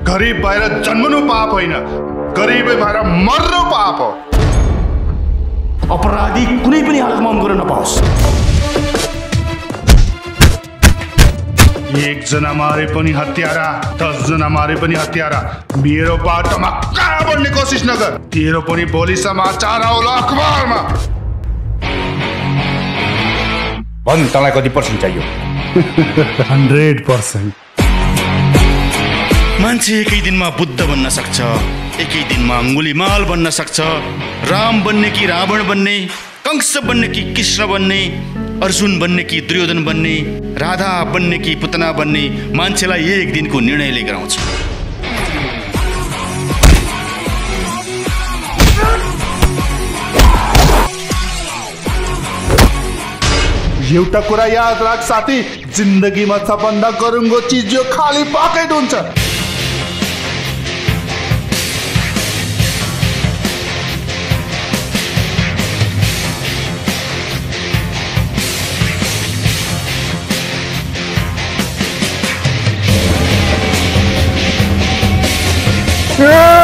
गरीब भएर जन्मनु पाप होइन, गरीबै भएर मर्नु पाप हो। अपराधी कुनै पनि हालतमा गर्न नपाओस्। एक जना मारे पनि हत्यारा, 10 जना मारे पनि हत्यारा। मेरो बाटोमा कहाँ बढ्ने कोसिस नगर, तेरो पनि भोलि समाचार आउला अखबारमा। भन् तँलाई कति पर्सेन्ट चाहियो? 100%। मान्छे एकै दिनमा बुद्ध बन्न सक्छ, एकै दिनमा अङ्गुलीमाल बन्न सक्छ, राम बन्ने कि रावण बन्ने, कंस बन्ने कि कृष्ण बन्ने, अर्जुन बन्ने कि दुर्योधन बन्ने, राधा बन्ने कि पुतना बन्ने, मान्छेलाई एक दिनको निर्णयले गराउँछ। एउटा कुरा याद राख साथी, जिन्दगीमा सबभन्दा गरुङ्गो चिज यो खाली पकेट हुन्छ। Yeah!